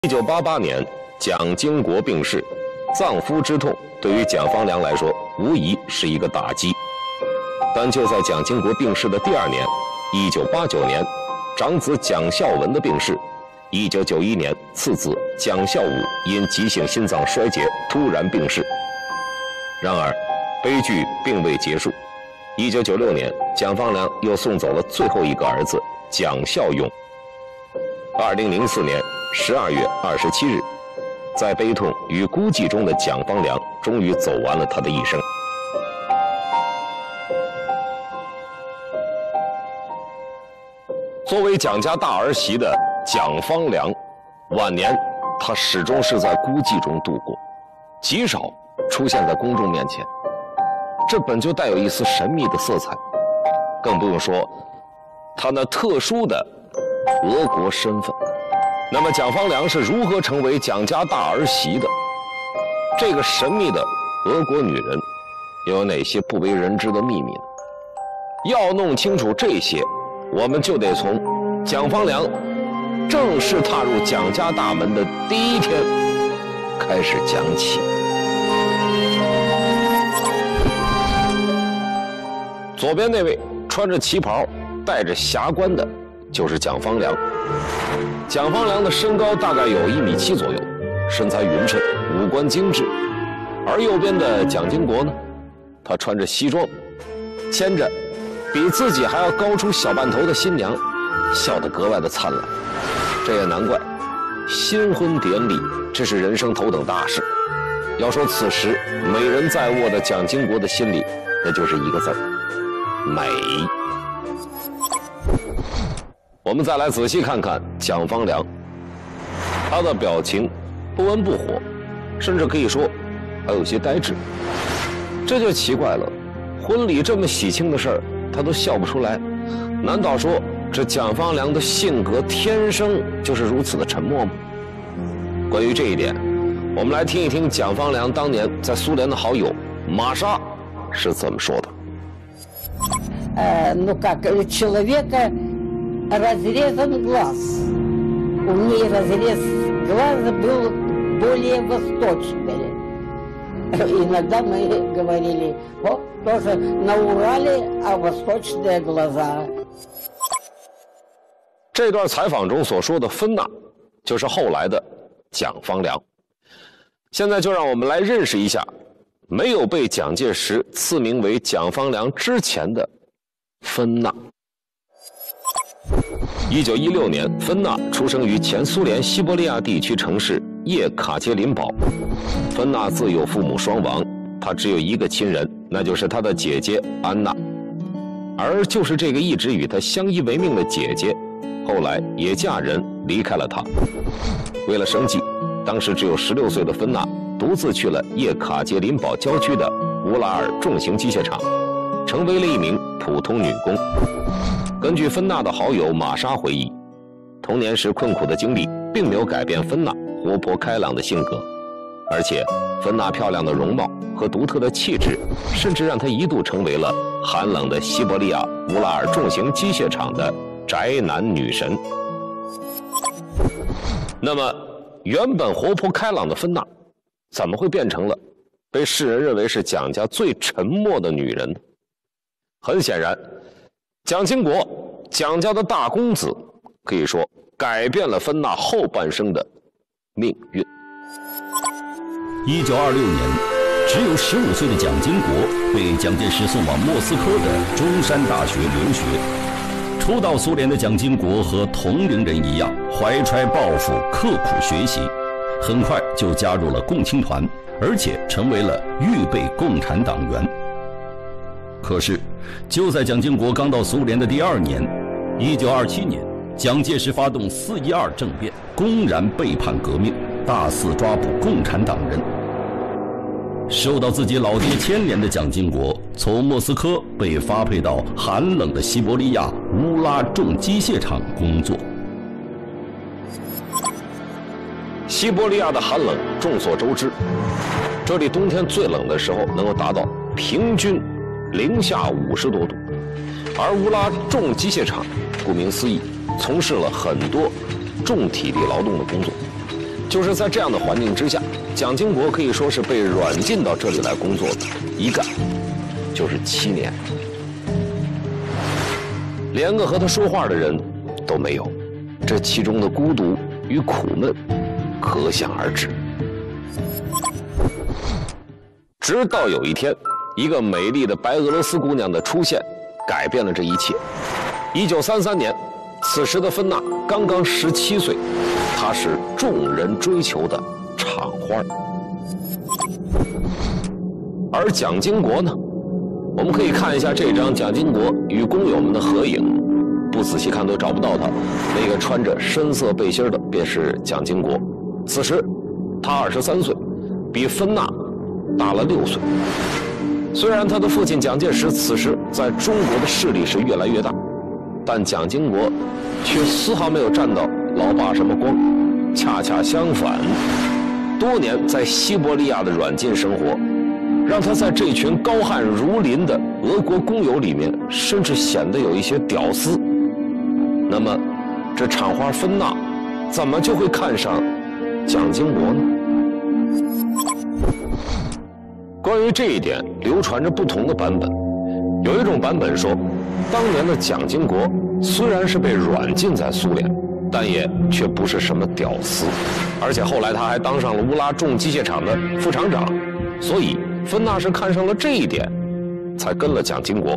1988年，蒋经国病逝，丧夫之痛对于蒋方良来说，无疑是一个打击。但就在蒋经国病逝的第2年，1989年，长子蒋孝文的病逝。1991年，次子蒋孝武因急性心脏衰竭突然病逝。然而，悲剧并未结束。1996年，蒋方良又送走了最后一个儿子蒋孝勇。2004年12月27日，在悲痛与孤寂中的蒋方良终于走完了他的一生。作为蒋家大儿媳的蒋方良，晚年她始终是在孤寂中度过，极少出现在公众面前。这本就带有一丝神秘的色彩，更不用说她那特殊的俄国身份。那么蒋方良是如何成为蒋家大儿媳的？这个神秘的俄国女人又有哪些不为人知的秘密呢？要弄清楚这些，我们就得从蒋方良正式踏入蒋家大门的第一天开始讲起。左边那位穿着旗袍戴着霞冠的就是蒋方良。蒋方良的身高大概有1.7米左右，身材匀称，五官精致。而右边的蒋经国呢，他穿着西装，牵着比自己还要高出小半头的新娘，笑得格外的灿烂。这也难怪，新婚典礼这是人生头等大事。要说此时美人在握的蒋经国的心里，那就是一个字儿：美。我们再来仔细看看蒋方良，他的表情不温不火，甚至可以说还有些呆滞。这就奇怪了，婚礼这么喜庆的事儿他都笑不出来，难道说这蒋方良的性格天生就是如此的沉默吗？关于这一点，我们来听一听蒋方良当年在苏联的好友玛莎是怎么说的。 Ну как, у человека разрезан глаз. У ней разрез глаза был более восточный. Иногда мы говорили, вот тоже на Урале, а восточные глаза. 这段采访中所说的芬娜，就是后来的蒋方良。现在就让我们来认识一下没有被蒋介石赐名为蒋方良之前的芬娜。1916年，芬娜出生于前苏联西伯利亚地区城市叶卡捷琳堡。芬娜自幼父母双亡，她只有一个亲人，那就是她的姐姐安娜。而就是这个一直与她相依为命的姐姐，后来也嫁人离开了她。为了生计，当时只有16岁的芬娜独自去了叶卡捷琳堡郊区的乌拉尔重型机械厂，成为了一名普通女工。根据芬娜的好友玛莎回忆，童年时困苦的经历并没有改变芬娜活泼开朗的性格，而且芬娜漂亮的容貌和独特的气质，甚至让她一度成为了寒冷的西伯利亚乌拉尔重型机械厂的宅男女神。那么原本活泼开朗的芬娜，怎么会变成了被世人认为是蒋家最沉默的女人呢？很显然，蒋经国，蒋家的大公子，可以说改变了芬娜后半生的命运。 1926年，只有15岁的蒋经国被蒋介石送往莫斯科的中山大学留学。初到苏联的蒋经国和同龄人一样，怀揣抱负，刻苦学习，很快就加入了共青团，而且成为了预备共产党员。可是，就在蒋经国刚到苏联的第2年，1927年，蒋介石发动4·12政变，公然背叛革命，大肆抓捕共产党人。受到自己老爹牵连的蒋经国，从莫斯科被发配到寒冷的西伯利亚乌拉重机械厂工作。 西伯利亚的寒冷众所周知，这里冬天最冷的时候能够达到平均零下50多度，而乌拉重机械厂顾名思义，从事了很多重体力劳动的工作。 就是在这样的环境之下，蒋经国可以说是被软禁到这里来工作的，一干就是7年，连个和他说话的人都没有，这其中的孤独与苦闷可想而知。直到有一天，一个美丽的白俄罗斯姑娘的出现，改变了这一切。1933年，此时的芬娜刚刚17岁，她是众人追求的厂花。而蒋经国呢，我们可以看一下这张蒋经国与工友们的合影，不仔细看都找不到他。那个穿着深色背心的便是蒋经国，此时他23岁，比芬娜大了6岁。虽然他的父亲蒋介石此时在中国的势力是越来越大，但蒋经国却丝毫没有沾到老爸什么光，恰恰相反，多年在西伯利亚的软禁生活，让他在这群高汉如林的俄国工友里面，甚至显得有一些屌丝。那么，这厂花芬娜怎么就会看上蒋经国呢？关于这一点，流传着不同的版本。有一种版本说，当年的蒋经国虽然是被软禁在苏联，但也却不是什么屌丝，而且后来他还当上了乌拉重机械厂的副厂长，所以芬娜是看上了这一点，才跟了蒋经国。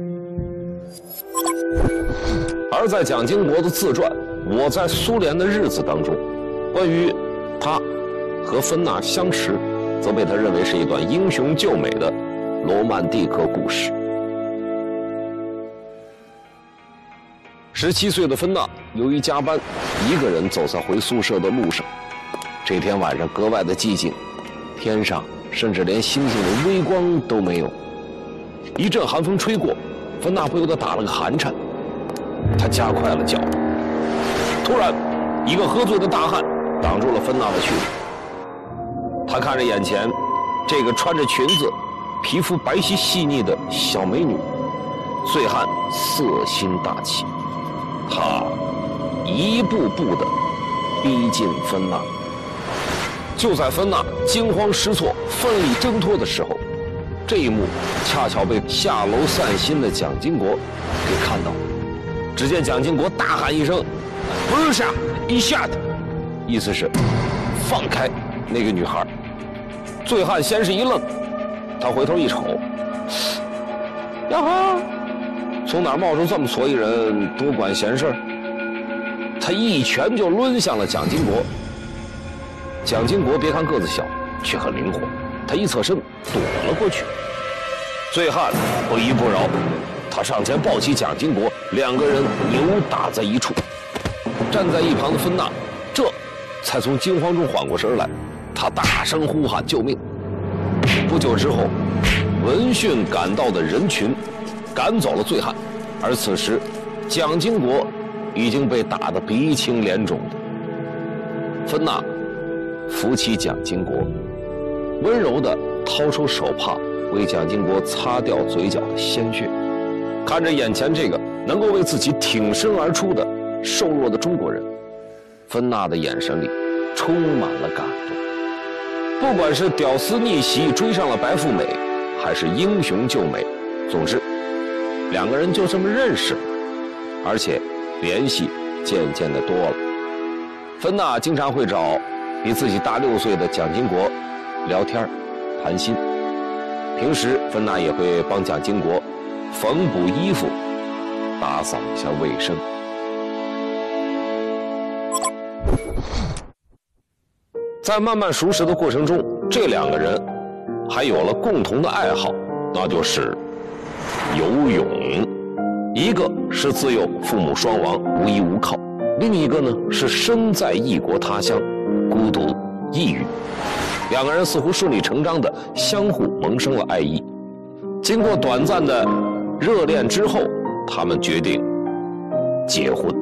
而在蒋经国的自传《我在苏联的日子》当中，关于他和芬娜相识，则被他认为是一段英雄救美的罗曼蒂克故事。17岁的芬娜由于加班，一个人走在回宿舍的路上。这天晚上格外的寂静，天上甚至连星星的微光都没有。一阵寒风吹过，芬娜不由得打了个寒颤，她加快了脚步。突然，一个喝醉的大汉挡住了芬娜的去路。他看着眼前这个穿着裙子、皮肤白皙细腻的小美女，醉汉色心大起，他一步步地逼近芬娜。就在芬娜惊慌失措、奋力挣脱的时候，这一幕恰巧被下楼散心的蒋经国给看到了。只见蒋经国大喊一声：“不是下，一下的！”意思是放开那个女孩。醉汉先是一愣，他回头一瞅，呀哈，从哪儿冒出这么矬一人，多管闲事？他一拳就抡向了蒋经国。蒋经国别看个子小，却很灵活，他一侧身躲了过去。醉汉不依不饶，他上前抱起蒋经国，两个人扭打在一处。站在一旁的芬娜这才从惊慌中缓过神来，他大声呼喊救命。不久之后，闻讯赶到的人群赶走了醉汉，而此时蒋经国已经被打得鼻青脸肿的。芬娜扶起蒋经国，温柔地掏出手帕为蒋经国擦掉嘴角的鲜血。看着眼前这个能够为自己挺身而出的瘦弱的中国人，芬娜的眼神里充满了感动。不管是屌丝逆袭追上了白富美，还是英雄救美，总之两个人就这么认识了，而且联系渐渐的多了。芬娜经常会找比自己大6岁的蒋经国聊天谈心，平时芬娜也会帮蒋经国缝补衣服，打扫一下卫生。在慢慢熟识的过程中，这两个人还有了共同的爱好，那就是游泳。一个是自幼父母双亡，无依无靠，另一个呢是身在异国他乡，孤独抑郁。两个人似乎顺理成章地相互萌生了爱意。经过短暂的热恋之后，他们决定结婚。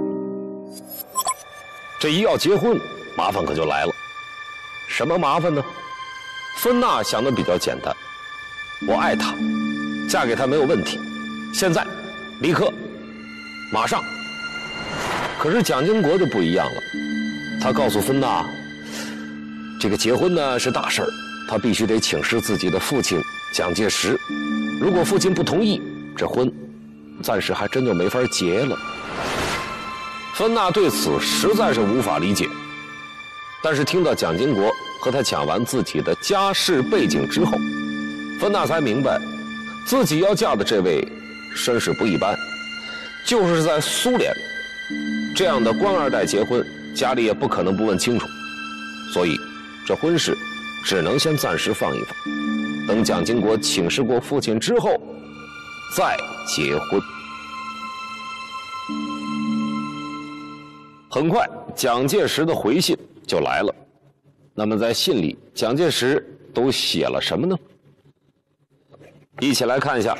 这一要结婚，麻烦可就来了。什么麻烦呢？芬娜想的比较简单，我爱他，嫁给他没有问题，现在立刻马上。可是蒋经国就不一样了，他告诉芬娜， 这个结婚呢是大事儿，他必须得请示自己的父亲蒋介石。如果父亲不同意，这婚暂时还真就没法结了。芬娜对此实在是无法理解，但是听到蒋经国和他讲完自己的家世背景之后，芬娜才明白，自己要嫁的这位身世不一般，就是在苏联，这样的官二代结婚，家里也不可能不问清楚，所以这婚事只能先暂时放一放，等蒋经国请示过父亲之后再结婚。很快，蒋介石的回信就来了。那么在信里，蒋介石都写了什么呢？一起来看一下。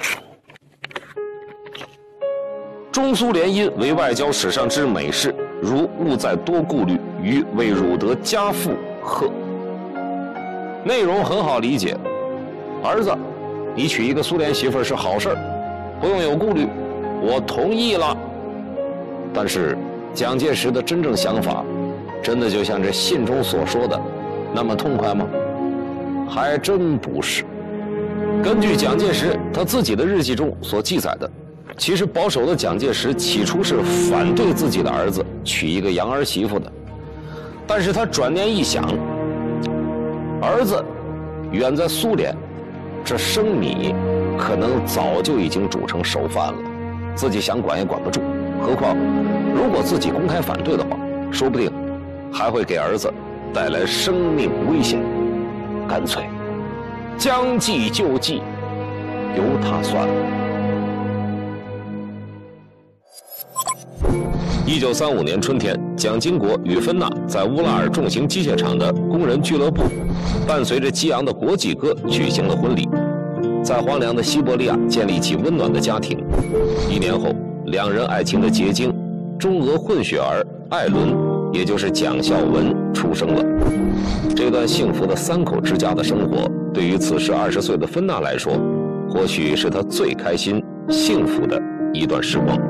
中苏联姻为外交史上之美事，如勿再多顾虑，于为汝得家父贺。内容很好理解，儿子，你娶一个苏联媳妇是好事儿，不用有顾虑，我同意了。但是蒋介石的真正想法，真的就像这信中所说的那么痛快吗？还真不是。根据蒋介石他自己的日记中所记载的，其实保守的蒋介石起初是反对自己的儿子娶一个洋儿媳妇的，但是他转念一想，儿子远在苏联，这生米可能早就已经煮成熟饭了，自己想管也管不住。何况如果自己公开反对的话，说不定还会给儿子带来生命危险。干脆将计就计，由他算了。1935年春天，蒋经国与芬娜在乌拉尔重型机械厂的工人俱乐部，伴随着激昂的国际歌举行了婚礼，在荒凉的西伯利亚建立起温暖的家庭。1年后，两人爱情的结晶中俄混血儿艾伦，也就是蒋孝文出生了。这段幸福的3口之家的生活，对于此时20岁的芬娜来说，或许是她最开心、幸福的一段时光。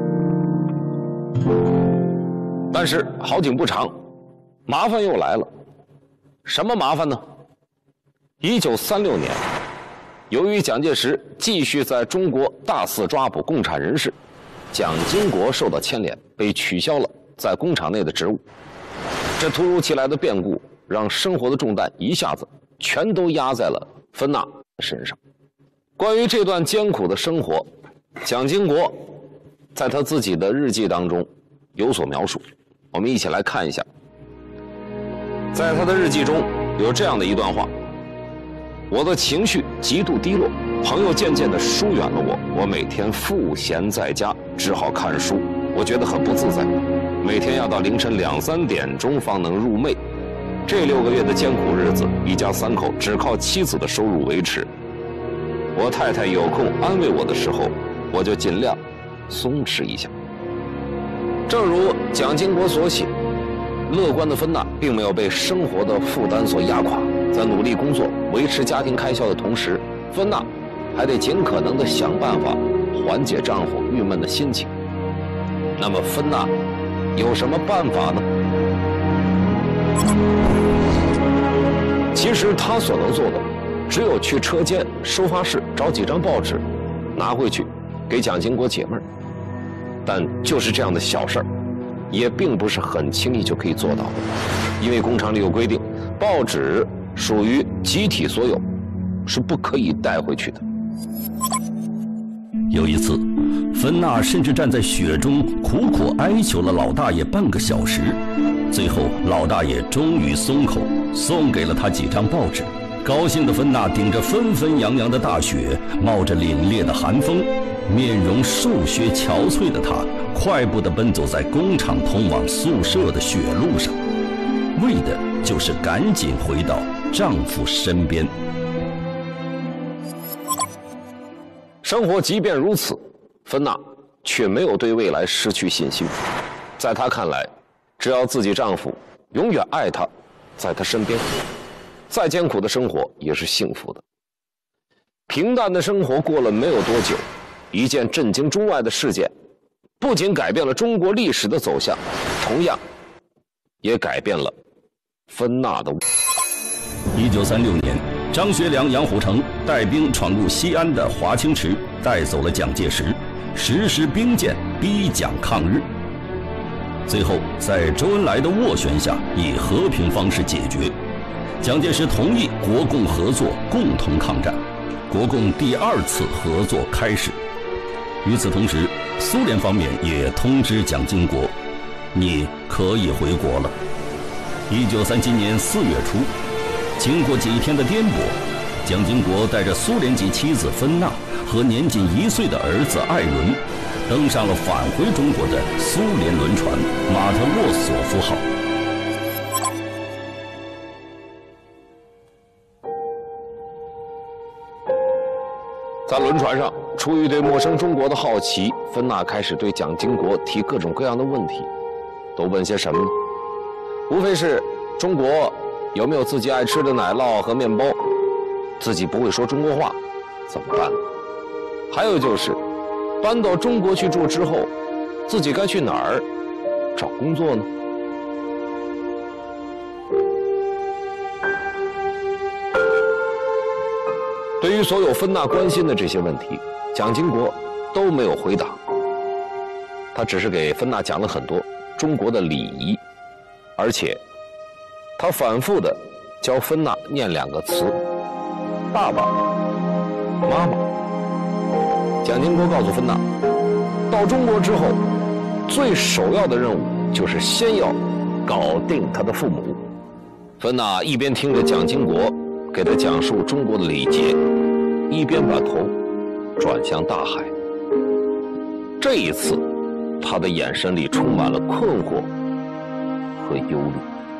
但是好景不长，麻烦又来了。什么麻烦呢？1936年，由于蒋介石继续在中国大肆抓捕共产人士，蒋经国受到牵连，被取消了在工厂内的职务。这突如其来的变故，让生活的重担一下子全都压在了芬娜身上。关于这段艰苦的生活，蒋经国在他自己的日记当中有所描述，我们一起来看一下。在他的日记中有这样的一段话：我的情绪极度低落，朋友渐渐地疏远了我，我每天赋闲在家，只好看书，我觉得很不自在，每天要到凌晨2、3点钟方能入寐。这6个月的艰苦日子，一家3口只靠妻子的收入维持。我太太有空安慰我的时候，我就尽量松弛一下。正如蒋经国所写，乐观的芬娜并没有被生活的负担所压垮，在努力工作维持家庭开销的同时，芬娜还得尽可能的想办法缓解丈夫郁闷的心情。那么芬娜有什么办法呢？其实她所能做的，只有去车间收发室找几张报纸，拿回去给蒋经国解闷儿。但就是这样的小事儿，也并不是很轻易就可以做到的，因为工厂里有规定，报纸属于集体所有，是不可以带回去的。 有一次，芬娜甚至站在雪中苦苦哀求了老大爷半个小时，最后老大爷终于松口，送给了她几张报纸。高兴的芬娜顶着纷纷扬扬的大雪，冒着凛冽的寒风，面容瘦削憔悴的她，快步地奔走在工厂通往宿舍的雪路上，为的就是赶紧回到丈夫身边。 生活即便如此，芬娜却没有对未来失去信心。在她看来，只要自己丈夫永远爱她，在她身边，再艰苦的生活也是幸福的。平淡的生活过了没有多久，一件震惊中外的事件，不仅改变了中国历史的走向，同样也改变了芬娜的。 1936年，张学良、杨虎城带兵闯入西安的华清池，带走了蒋介石，实施兵谏，逼蒋抗日。最后，在周恩来的斡旋下，以和平方式解决。蒋介石同意国共合作，共同抗战。国共第2次合作开始。与此同时，苏联方面也通知蒋经国，你可以回国了。1937年4月初，经过几天的颠簸，蒋经国带着苏联籍妻子芬娜和年仅1岁的儿子艾伦，登上了返回中国的苏联轮船马特沃索夫号。 在轮船上，出于对陌生中国的好奇，芬娜开始对蒋经国提各种各样的问题。都问些什么呢？无非是中国有没有自己爱吃的奶酪和面包，自己不会说中国话，怎么办呢？还有就是，搬到中国去住之后，自己该去哪儿找工作呢？对于所有芬娜关心的这些问题，蒋经国都没有回答。他只是给芬娜讲了很多中国的礼仪，而且他反复地教芬娜念2个词：爸爸、妈妈。蒋经国告诉芬娜，到中国之后，最首要的任务就是先要搞定他的父母。芬娜一边听着蒋经国给他讲述中国的礼节，一边把头转向大海。这一次，他的眼神里充满了困惑和忧虑。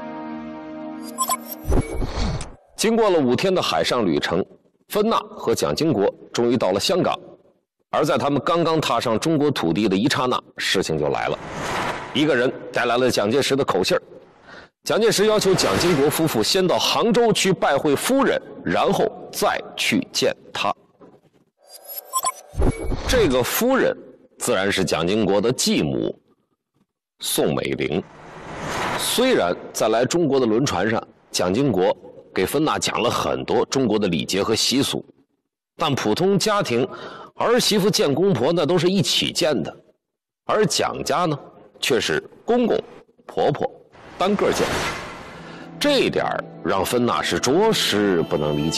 经过了5天的海上旅程，芬娜和蒋经国终于到了香港。而在他们刚刚踏上中国土地的一刹那，事情就来了。一个人带来了蒋介石的口信儿。蒋介石要求蒋经国夫妇先到杭州去拜会夫人，然后再去见他。这个夫人自然是蒋经国的继母宋美龄。虽然在来中国的轮船上，蒋经国给芬娜讲了很多中国的礼节和习俗，但普通家庭儿媳妇见公婆那都是一起见的，而蒋家呢却是公公婆婆单个见，这一点让芬娜是着实不能理解。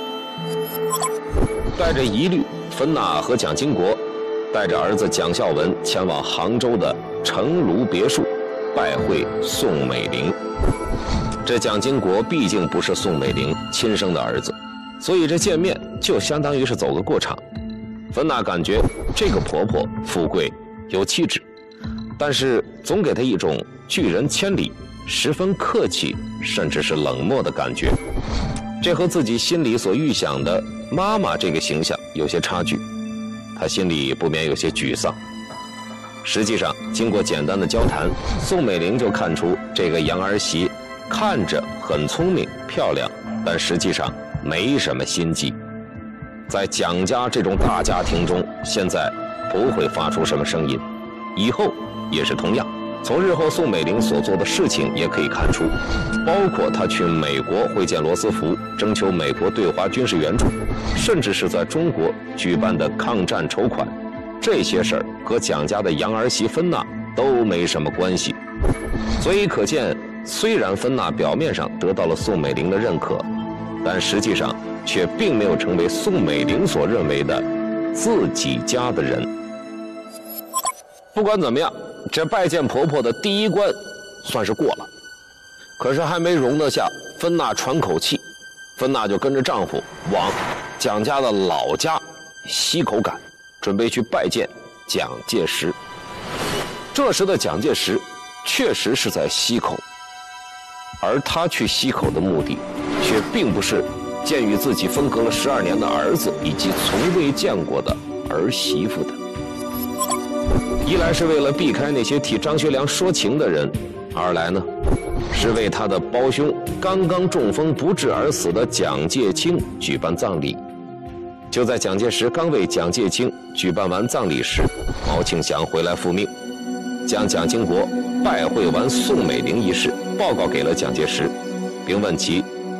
带着疑虑，芬娜和蒋经国带着儿子蒋孝文前往杭州的成庐别墅拜会宋美龄。这蒋经国毕竟不是宋美龄亲生的儿子，所以这见面就相当于是走个过场。芬娜感觉这个婆婆富贵有气质，但是总给她一种拒人千里、十分客气甚至是冷漠的感觉，这和自己心里所预想的妈妈这个形象有些差距，她心里不免有些沮丧。实际上经过简单的交谈，宋美龄就看出这个洋儿媳看着很聪明漂亮，但实际上没什么心机。在蒋家这种大家庭中，现在不会发出什么声音，以后也是同样。从日后宋美龄所做的事情也可以看出，包括她去美国会见罗斯福，征求美国对华军事援助，甚至是在中国举办的抗战筹款，这些事儿和蒋家的洋儿媳芬娜都没什么关系。所以可见，虽然芬娜表面上得到了宋美龄的认可，但实际上却并没有成为宋美龄所认为的自己家的人。不管怎么样，这拜见婆婆的第一关算是过了，可是还没容得下芬娜喘口气，芬娜就跟着丈夫往蒋家的老家溪口赶，准备去拜见蒋介石。这时的蒋介石确实是在溪口，而他去溪口的目的却并不是见与自己分隔了12年的儿子以及从未见过的儿媳妇的。一来是为了避开那些替张学良说情的人，二来呢是为他的胞兄刚刚中风不治而死的蒋介清举办葬礼。就在蒋介石刚为蒋介清举办完葬礼时，毛庆祥回来复命，将蒋经国拜会完宋美龄一事报告给了蒋介石，并问其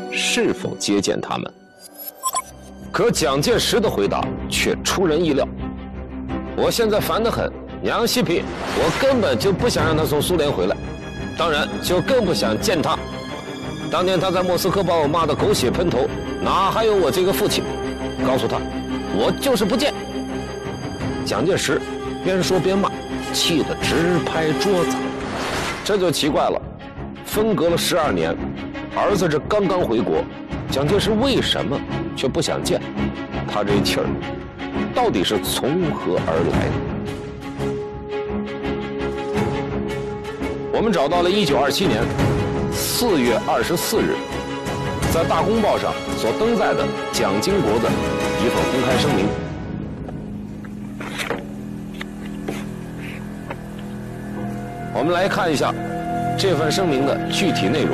是否接见他们。可蒋介石的回答却出人意料：我现在烦得很，娘西皮，我根本就不想让他从苏联回来，当然就更不想见他。当年他在莫斯科把我骂得狗血喷头，哪还有我这个父亲？告诉他，我就是不见。蒋介石边说边骂，气得直拍桌子。这就奇怪了，分隔了12年，儿子这刚刚回国，蒋介石为什么却不想见？他这气儿到底是从何而来的？我们找到了1927年4月24日，在《大公报》上所登载的蒋经国的一份公开声明。我们来看一下这份声明的具体内容。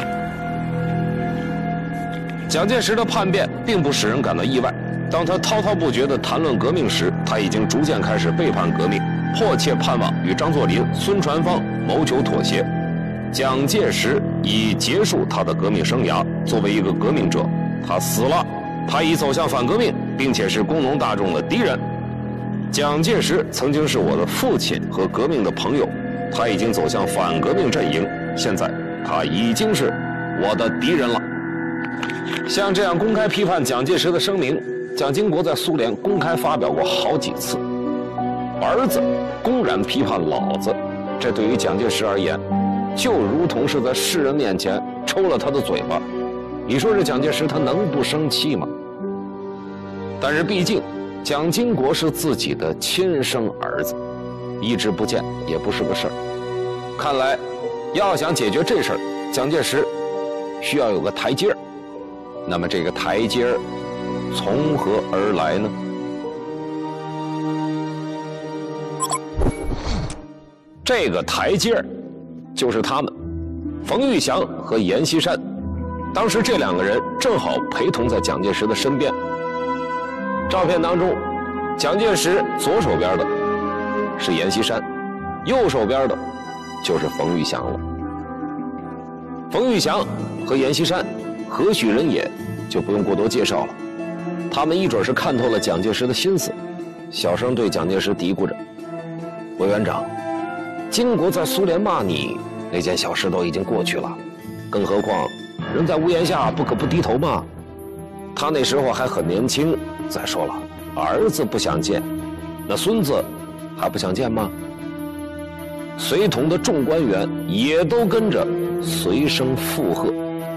蒋介石的叛变并不使人感到意外。当他滔滔不绝地谈论革命时，他已经逐渐开始背叛革命，迫切盼望与张作霖、孙传芳谋求妥协。蒋介石已结束他的革命生涯，作为一个革命者，他死了，他已走向反革命，并且是工农大众的敌人。蒋介石曾经是我的父亲和革命的朋友，他已经走向反革命阵营，现在他已经是我的敌人了。像这样公开批判蒋介石的声明，蒋经国在苏联公开发表过好几次。儿子公然批判老子，这对于蒋介石而言，就如同是在世人面前抽了他的嘴巴。你说这蒋介石他能不生气吗？但是毕竟蒋经国是自己的亲生儿子，一直不见也不是个事儿。看来要想解决这事儿，蒋介石需要有个台阶儿。那么这个台阶儿从何而来呢？这个台阶儿就是他们，冯玉祥和阎锡山。当时这2个人正好陪同在蒋介石的身边。照片当中，蒋介石左手边的是阎锡山，右手边的就是冯玉祥了。冯玉祥和阎锡山何许人也，就不用过多介绍了。他们一准是看透了蒋介石的心思，小声对蒋介石嘀咕着：“委员长，经国在苏联骂你那件小事都已经过去了，更何况人在屋檐下不可不低头嘛。他那时候还很年轻，再说了，儿子不想见，那孙子还不想见吗？”随同的众官员也都跟着随声附和。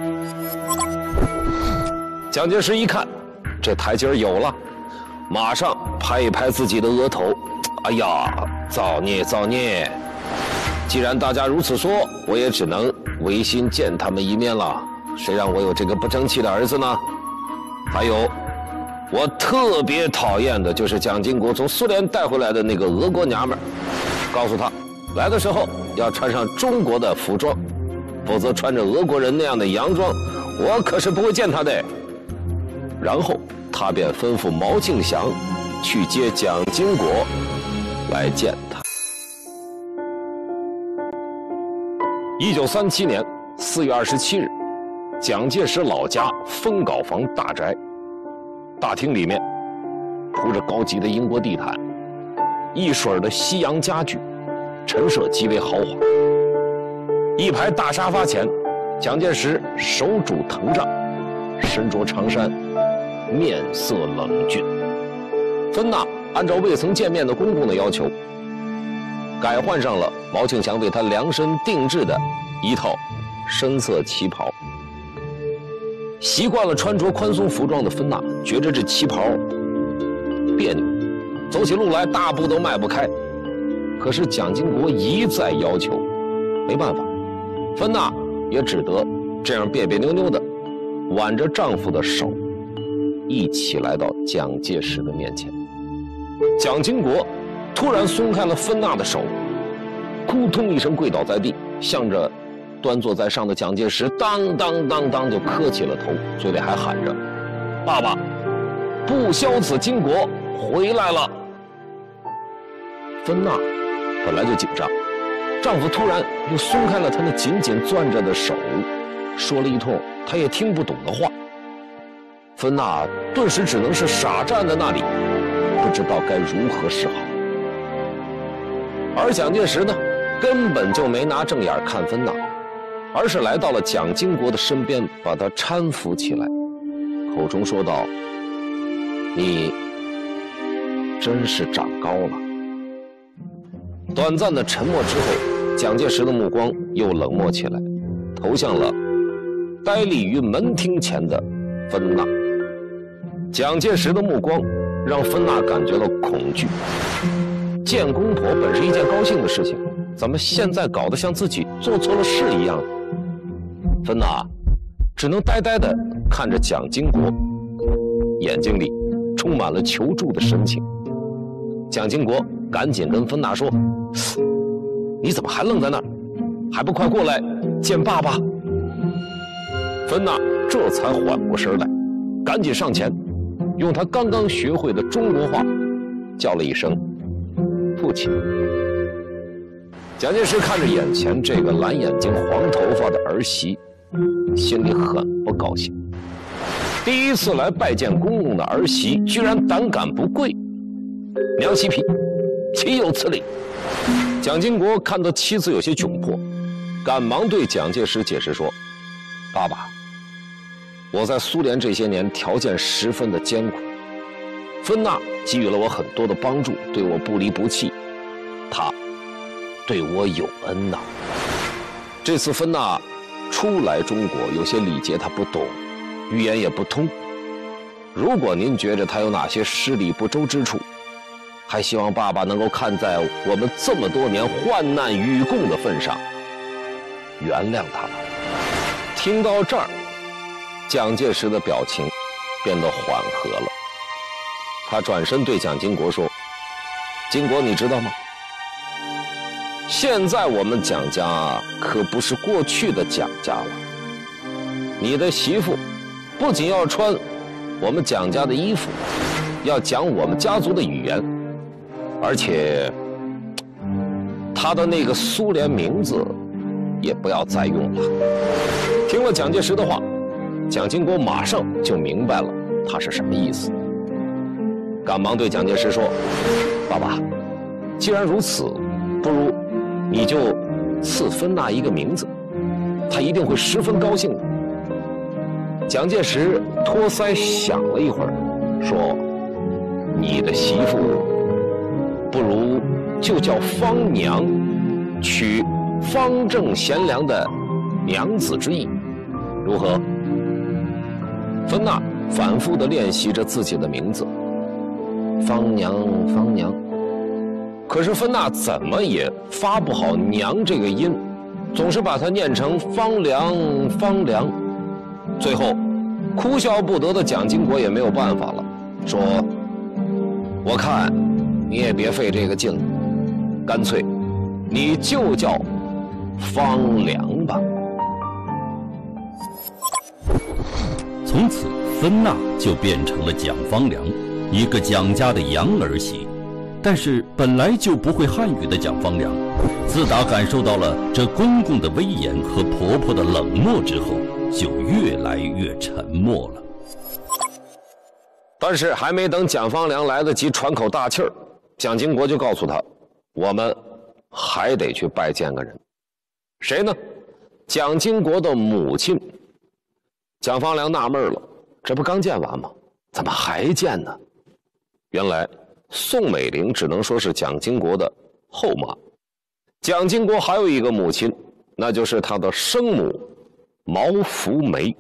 蒋介石一看这台阶有了，马上拍一拍自己的额头：“哎呀，造孽造孽！既然大家如此说，我也只能违心见他们一面了。谁让我有这个不争气的儿子呢？还有，我特别讨厌的就是蒋经国从苏联带回来的那个俄国娘们儿，告诉他来的时候要穿上中国的服装，否则穿着俄国人那样的洋装，我可是不会见他的。”然后他便吩咐毛庆祥去接蒋经国来见他。1937年4月27日，蒋介石老家枫稿房大宅，大厅里面铺着高级的英国地毯，一水的西洋家具，陈设极为豪华。一排大沙发前，蒋介石手拄藤杖，身着长衫，面色冷峻。芬娜按照未曾见面的公公的要求，改换上了毛庆祥为他量身定制的一套深色旗袍。习惯了穿着宽松服装的芬娜觉着这旗袍别扭，走起路来大步都迈不开。可是蒋经国一再要求，没办法，芬娜也只得这样别别扭扭的挽着丈夫的手，一起来到蒋介石的面前。蒋经国突然松开了芬娜的手，扑通一声跪倒在地，向着端坐在上的蒋介石当当当当就磕起了头，嘴里还喊着：“爸爸，不孝子经国回来了。”芬娜本来就紧张，丈夫突然又松开了她那紧紧攥着的手，说了一通他也听不懂的话。芬娜顿时只能是傻站在那里，不知道该如何是好。而蒋介石呢，根本就没拿正眼看芬娜，而是来到了蒋经国的身边，把他搀扶起来，口中说道：“你真是长高了。”短暂的沉默之后，蒋介石的目光又冷漠起来，投向了呆立于门厅前的芬娜。蒋介石的目光让芬娜感觉到恐惧。见公婆本是一件高兴的事情，怎么现在搞得像自己做错了事一样？芬娜只能呆呆地看着蒋经国，眼睛里充满了求助的神情。蒋经国赶紧跟芬娜说：“你怎么还愣在那儿？还不快过来见爸爸？”芬娜这才缓过神来，赶紧上前，用她刚刚学会的中国话叫了一声“父亲”。蒋介石看着眼前这个蓝眼睛黄头发的儿媳，心里很不高兴。第一次来拜见公公的儿媳居然胆敢不跪，娘西皮，岂有此理！蒋经国看到妻子有些窘迫，赶忙对蒋介石解释说：“爸爸，我在苏联这些年条件十分的艰苦，芬娜给予了我很多的帮助，对我不离不弃，她对我有恩呐。这次芬娜初来中国，有些礼节她不懂，语言也不通。如果您觉着她有哪些失礼不周之处，还希望爸爸能够看在我们这么多年患难与共的份上，原谅她吧。”听到这儿，蒋介石的表情变得缓和了。他转身对蒋经国说：“经国，你知道吗？现在我们蒋家可不是过去的蒋家了。你的媳妇不仅要穿我们蒋家的衣服，要讲我们家族的语言，而且她的那个苏联名字也不要再用了。”听了蒋介石的话，蒋经国马上就明白了他是什么意思，赶忙对蒋介石说：“爸爸，既然如此，不如你就赐芬娜一个名字，她一定会十分高兴的。”蒋介石托腮想了一会儿，说：“你的媳妇不如就叫方娘，取方正贤良的娘子之意，如何？”芬娜反复地练习着自己的名字，方娘，方娘。可是芬娜怎么也发不好娘这个音，总是把它念成方良，方良。最后哭笑不得的蒋经国也没有办法了，说：“我看你也别费这个劲了，干脆你就叫方良吧。” 从此，芬娜就变成了蒋方良，一个蒋家的洋儿媳。但是本来就不会汉语的蒋方良，自打感受到了这公公的威严和婆婆的冷漠之后，就越来越沉默了。 但是还没等蒋方良来得及喘口大气儿，蒋经国就告诉他：“我们还得去拜见个人。”谁呢？蒋经国的母亲。蒋方良纳闷了，这不刚见完吗？怎么还见呢？原来宋美龄只能说是蒋经国的后妈。蒋经国还有一个母亲，那就是他的生母毛福梅。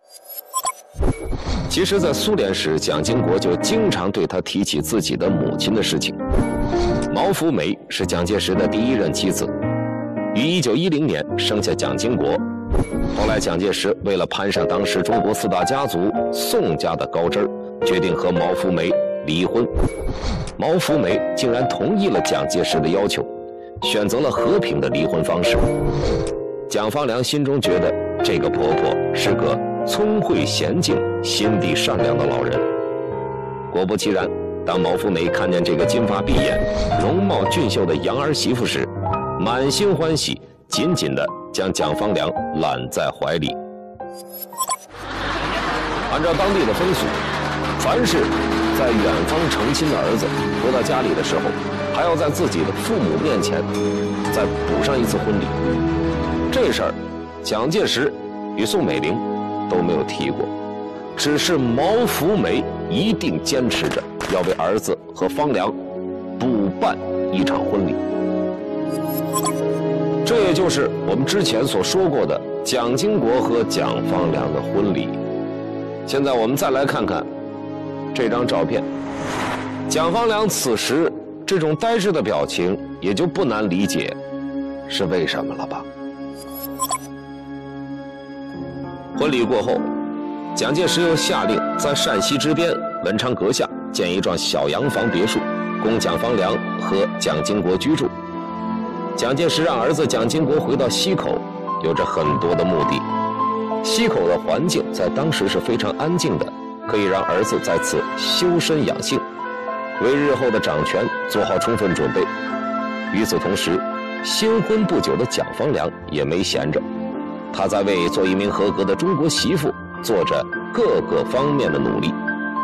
其实在苏联时，蒋经国就经常对他提起自己的母亲的事情。毛福梅是蒋介石的第一任妻子，于1910年生下蒋经国。后来蒋介石为了攀上当时中国四大家族宋家的高枝儿，决定和毛福梅离婚。毛福梅竟然同意了蒋介石的要求，选择了和平的离婚方式。蒋方良心中觉得这个婆婆是个聪慧娴静、心地善良的老人。果不其然，当毛福梅看见这个金发碧眼、容貌俊秀的洋儿媳妇时，满心欢喜，紧紧地将蒋方良揽在怀里。 按照当地的风俗，凡是在远方成亲的儿子回到家里的时候，还要在自己的父母面前再补上一次婚礼。这事儿，蒋介石与宋美龄都没有提过，只是毛福梅一定坚持着要为儿子和方良补办一场婚礼。这也就是我们之前所说过的蒋经国和蒋方良的婚礼。现在我们再来看看这张照片，蒋方良此时这种呆滞的表情，也就不难理解是为什么了吧？婚礼过后，蒋介石又下令在陕西之边文昌阁下建一幢小洋房别墅，供蒋方良和蒋经国居住。蒋介石让儿子蒋经国回到溪口，有着很多的目的。溪口的环境在当时是非常安静的，可以让儿子在此修身养性，为日后的掌权做好充分准备。与此同时，新婚不久的蒋方良也没闲着，他在为做一名合格的中国媳妇做着各个方面的努力。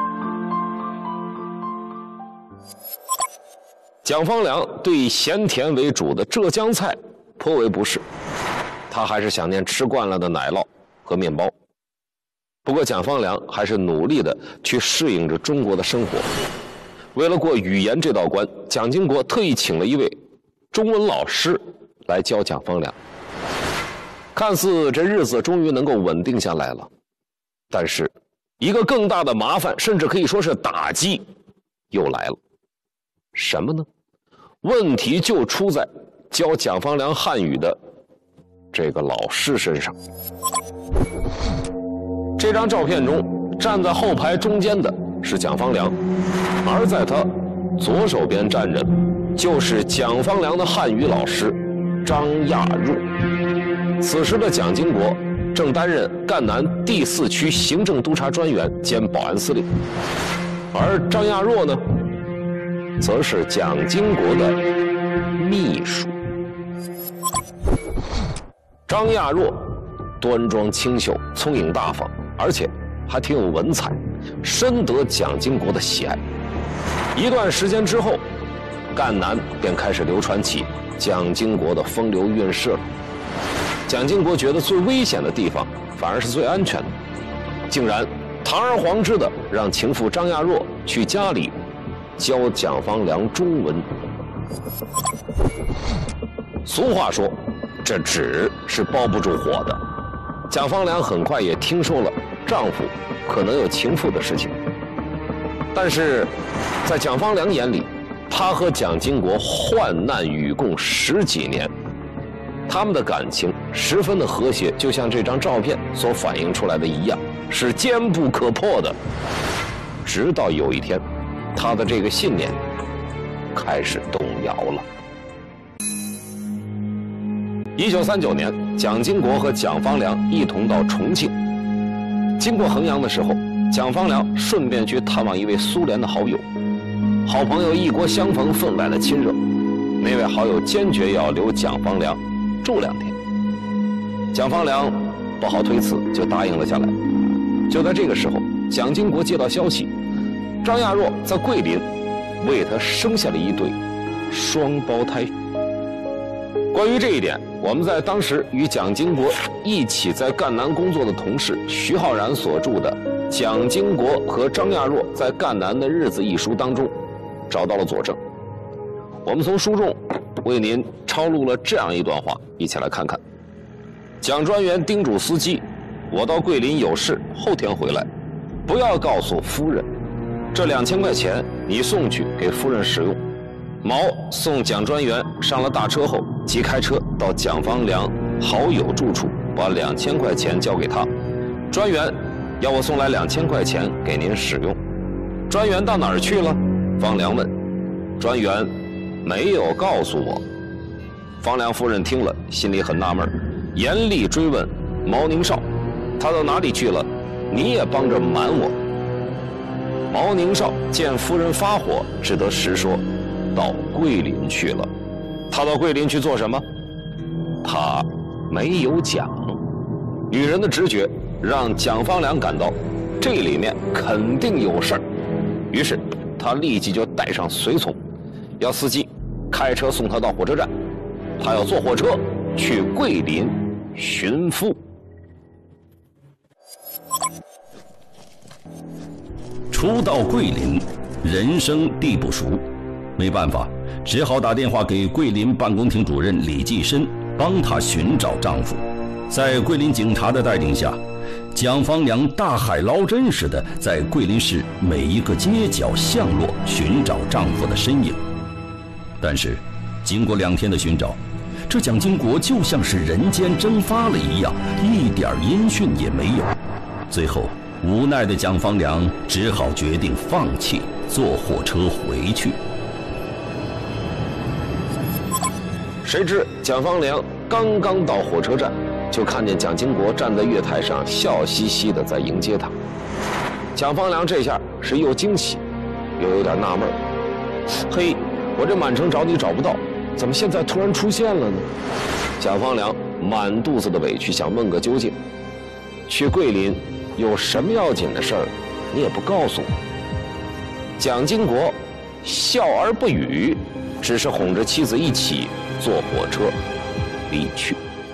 蒋方良对咸甜为主的浙江菜颇为不适，他还是想念吃惯了的奶酪和面包。不过蒋方良还是努力的去适应着中国的生活。为了过语言这道关，蒋经国特意请了一位中文老师来教蒋方良。看似这日子终于能够稳定下来了，但是一个更大的麻烦，甚至可以说是打击又来了。什么呢？问题就出在教蒋方良汉语的这个老师身上。这张照片中站在后排中间的是蒋方良，而在他左手边站着就是蒋方良的汉语老师张亚若。此时的蒋经国正担任赣南第4区行政督察专员兼保安司令，而张亚若呢，则是蒋经国的秘书。张亚若端庄清秀，聪颖大方，而且还挺有文采，深得蒋经国的喜爱。一段时间之后，赣南便开始流传起蒋经国的风流韵事了。蒋经国觉得最危险的地方反而是最安全的，竟然堂而皇之的让情妇张亚若去家里教蒋方良中文。俗话说，这纸是包不住火的。蒋方良很快也听说了丈夫可能有情妇的事情，但是在蒋方良眼里，他和蒋经国患难与共10几年，他们的感情十分的和谐，就像这张照片所反映出来的一样，是坚不可破的。直到有一天，他的这个信念开始动摇了。1939年，蒋经国和蒋方良一同到重庆，经过衡阳的时候，蒋方良顺便去探望一位苏联的好友。好朋友异国相逢，分外的亲热。那位好友坚决要留蒋方良住2天，蒋方良不好推辞，就答应了下来。就在这个时候，蒋经国接到消息，张亚若在桂林为他生下了一对双胞胎。关于这一点，我们在当时与蒋经国一起在赣南工作的同事徐浩然所著的《蒋经国和张亚若在赣南的日子》一书当中找到了佐证。我们从书中为您抄录了这样一段话，一起来看看。蒋专员叮嘱司机，我到桂林有事，后天回来，不要告诉夫人，这2000块钱你送去给夫人使用。毛送蒋专员上了大车后，即开车到蒋方良好友住处，把2000块钱交给他。专员要我送来2000块钱给您使用。专员到哪儿去了？方良问。专员没有告诉我。方良夫人听了，心里很纳闷，严厉追问毛宁绍，他到哪里去了？你也帮着瞒我。毛宁绍见夫人发火，只得实说，到桂林去了。他到桂林去做什么？他没有讲。女人的直觉让蒋方良感到， 这里面肯定有事儿。于是他立即就带上随从，要司机开车送他到火车站，他要坐火车去桂林寻夫。 初到桂林，人生地不熟，没办法，只好打电话给桂林办公厅主任李济深，帮他寻找丈夫。在桂林警察的带领下，蒋方良大海捞针似的在桂林市每一个街角巷落寻找丈夫的身影。但是经过2天的寻找，这蒋经国就像是人间蒸发了一样，一点音讯也没有。最后无奈的蒋方良只好决定放弃，坐火车回去。 谁知蒋方良刚刚到火车站，就看见蒋经国站在月台上笑嘻嘻的在迎接他。蒋方良这下是又惊喜又有点纳闷，嘿，我这满城找你找不到，怎么现在突然出现了呢？蒋方良满肚子的委屈，想问个究竟。去桂林有什么要紧的事儿，你也不告诉我。蒋经国笑而不语，只是哄着妻子一起坐火车离去。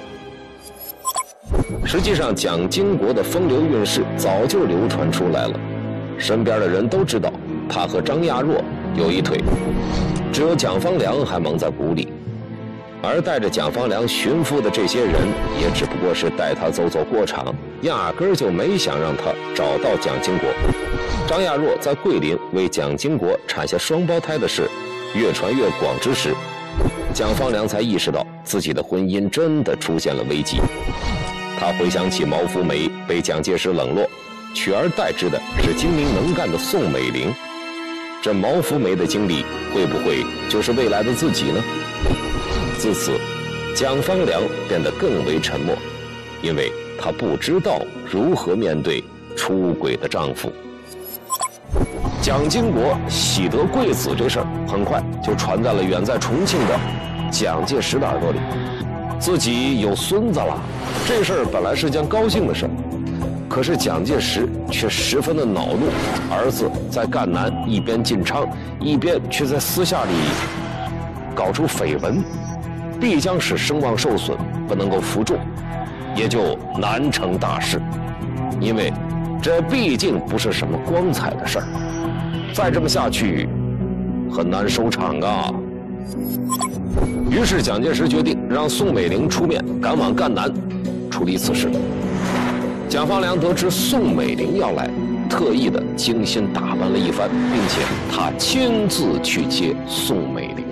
实际上，蒋经国的风流韵事早就流传出来了，身边的人都知道他和张亚若有一腿，只有蒋方良还蒙在鼓里。而带着蒋方良寻夫的这些人，也只不过是带他走走过场，压根儿就没想让他找到蒋经国。张亚若在桂林为蒋经国产下双胞胎的事越传越广之时，蒋方良才意识到自己的婚姻真的出现了危机。他回想起毛福梅被蒋介石冷落，取而代之的是精明能干的宋美龄。这毛福梅的经历会不会就是未来的自己呢？自此，蒋方良变得更为沉默，因为他不知道如何面对出轨的丈夫。蒋经国喜得贵子这事儿，很快就传在了远在重庆的蒋介石的耳朵里。自己有孙子了，这事儿本来是件高兴的事儿，可是蒋介石却十分的恼怒，儿子在赣南一边进昌，一边却在私下里搞出绯闻，必将使声望受损，不能够服众，也就难成大事。因为这毕竟不是什么光彩的事儿，再这么下去很难收场啊。于是蒋介石决定让宋美龄出面赶往赣南处理此事。蒋方良得知宋美龄要来，特意的精心打扮了一番，并且他亲自去接宋美龄。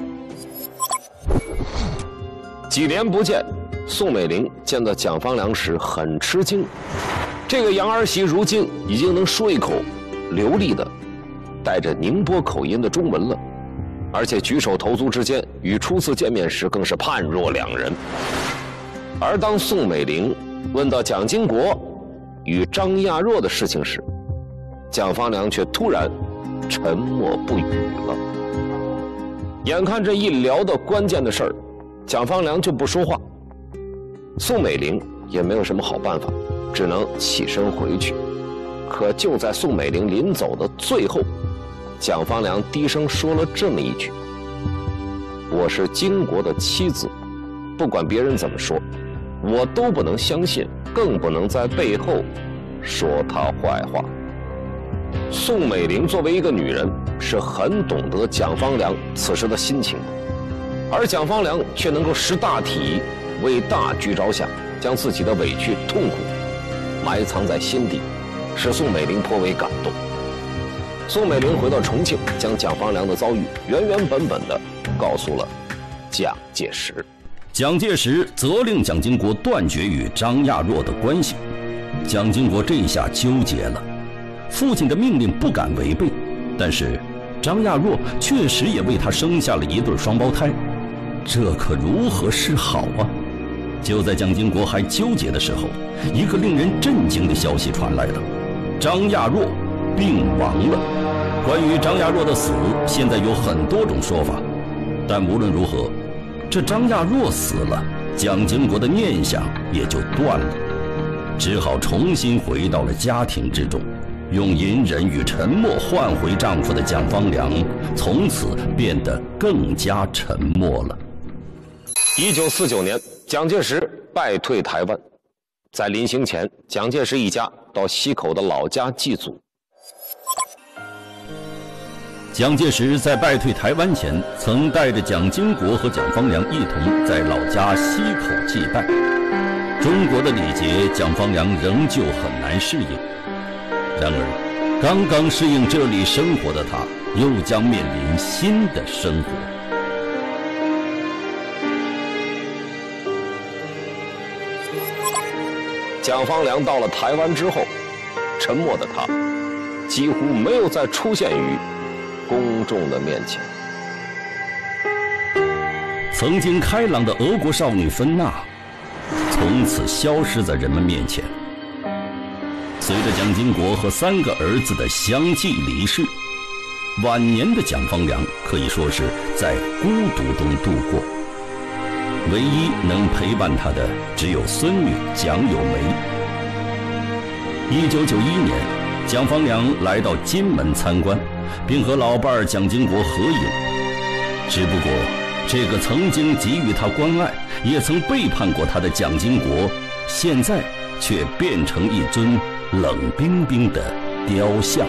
几年不见，宋美龄见到蒋方良时很吃惊，这个洋儿媳如今已经能说一口流利的带着宁波口音的中文了，而且举手投足之间与初次见面时更是判若两人。而当宋美龄问到蒋经国与张亚若的事情时，蒋方良却突然沉默不语了。眼看这一聊到关键的事儿，蒋方良就不说话，宋美龄也没有什么好办法，只能起身回去。可就在宋美龄临走的最后，蒋方良低声说了这么一句：“我是经国的妻子，不管别人怎么说，我都不能相信，更不能在背后说他坏话。”宋美龄作为一个女人，是很懂得蒋方良此时的心情，而蒋方良却能够识大体，为大局着想，将自己的委屈痛苦埋藏在心底，使宋美龄颇为感动。宋美龄回到重庆，将蒋方良的遭遇原原本本地告诉了蒋介石。 蒋介石责令蒋经国断绝与张亚若的关系。蒋经国这一下纠结了，父亲的命令不敢违背，但是张亚若确实也为他生下了一对双胞胎，这可如何是好啊？就在蒋经国还纠结的时候，一个令人震惊的消息传来了：张亚若病亡了。关于张亚若的死，现在有很多种说法，但无论如何，这张亚若死了，蒋经国的念想也就断了。 只好重新回到了家庭之中，用隐忍与沉默换回丈夫的蒋方良，从此变得更加沉默了。 1949年，蒋介石败退台湾，在临行前，蒋介石一家到溪口的老家祭祖。 蒋介石在败退台湾前，曾带着蒋经国和蒋方良一同在老家溪口祭拜。中国的礼节，蒋方良仍旧很难适应。然而，刚刚适应这里生活的他，又将面临新的生活。 蒋方良到了台湾之后，沉默的他几乎没有再出现于公众的面前。 曾经开朗的俄国少女芬娜，从此消失在人们面前。随着蒋经国和3个儿子的相继离世，晚年的蒋方良可以说是在孤独中度过。唯一能陪伴他的只有孙女蒋友梅。1991年，蒋方良来到金门参观，并和老伴儿蒋经国合影。只不过，这个曾经给予他关爱，也曾背叛过他的蒋经国，现在却变成一尊冷冰冰的雕像。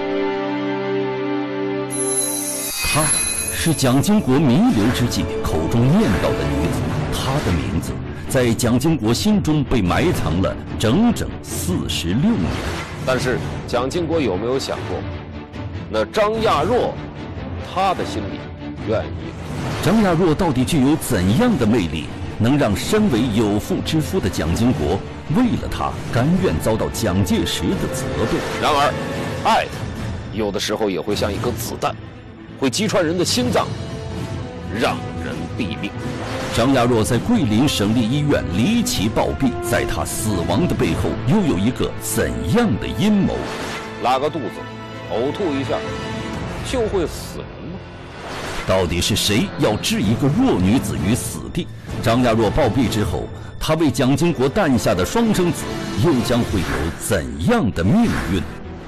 她是蒋经国弥留之际口中念叨的女子，她的名字在蒋经国心中被埋藏了整整46年。 但是蒋经国有没有想过，那张亚若，他的心里愿意？ 张亚若到底具有怎样的魅力，能让身为有妇之夫的蒋经国为了她甘愿遭到蒋介石的责备？ 然而，爱有的时候也会像一颗子弹，会击穿人的心脏，让人毙命。 张亚若在桂林省立医院离奇暴毙，在她死亡的背后又有一个怎样的阴谋？ 拉个肚子，呕吐一下，就会死人吗？ 到底是谁要置一个弱女子于死地？张亚若暴毙之后，她为蒋经国诞下的双生子又将会有怎样的命运？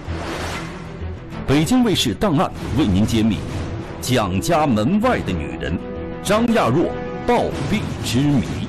北京卫视档案为您揭秘蒋家门外的女人张亚若暴毙之谜。